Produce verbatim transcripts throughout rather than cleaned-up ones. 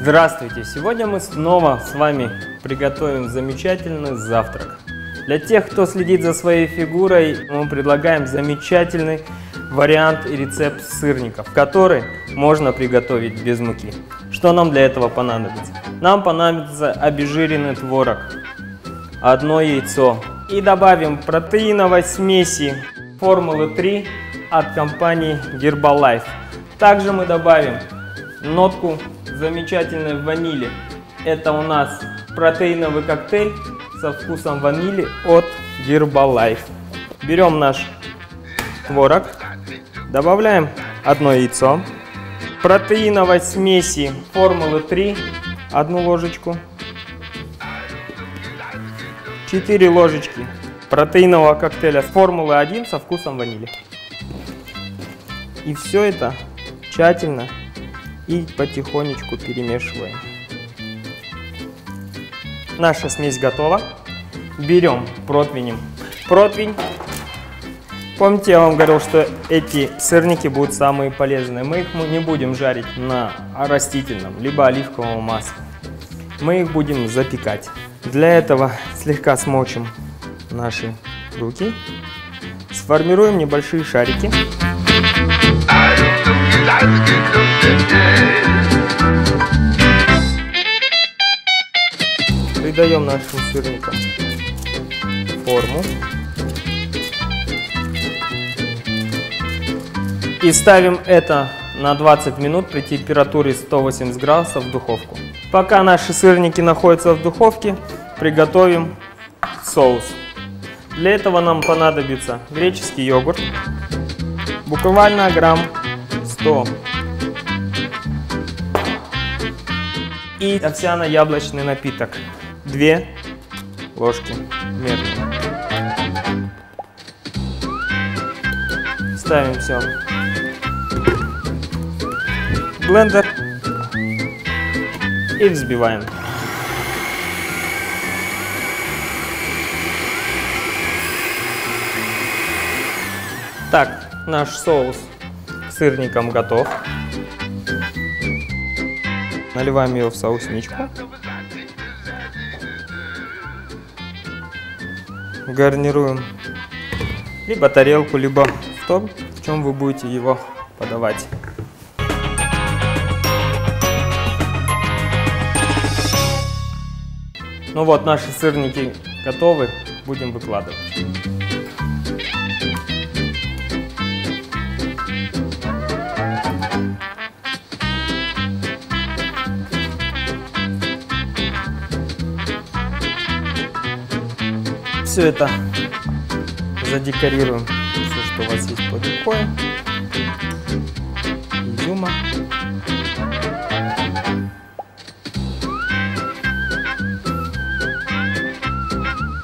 Здравствуйте! Сегодня мы снова с вами приготовим замечательный завтрак. Для тех, кто следит за своей фигурой, мы предлагаем замечательный вариант и рецепт сырников, который можно приготовить без муки. Что нам для этого понадобится? Нам понадобится обезжиренный творог, одно яйцо и добавим протеиновой смеси формулы три от компании Herbalife. Также мы добавим нотку замечательной ванили. Это у нас протеиновый коктейль со вкусом ванили от Herbalife. Берем наш творог, добавляем одно яйцо, протеиновой смеси формулы три, одну ложечку, четыре ложечки протеинового коктейля формулы один со вкусом ванили. И все это тщательно и потихонечку перемешиваем. Наша смесь готова. Берем противень. Противень. Помните, я вам говорил, что эти сырники будут самые полезные. Мы их не будем жарить на растительном, либо оливковом масле. Мы их будем запекать. Для этого слегка смочим наши руки. Сформируем небольшие шарики. Придаем нашим сырникам форму и ставим это на двадцать минут при температуре сто восемьдесят градусов в духовку. Пока наши сырники находятся в духовке, приготовим соус. Для этого нам понадобится греческий йогурт, буквально грамм сто, и овсяно-яблочный напиток две ложки мерно. Ставим все в блендер и взбиваем. Так, наш соус к сырникам готов. Наливаем его в соусничку. Гарнируем либо тарелку, либо в том, в чем вы будете его подавать. Ну вот, наши сырники готовы. Будем выкладывать. Все это задекорируем, все, что у вас есть под рукой, изюма.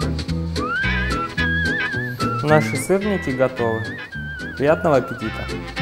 Наши сырники готовы. Приятного аппетита!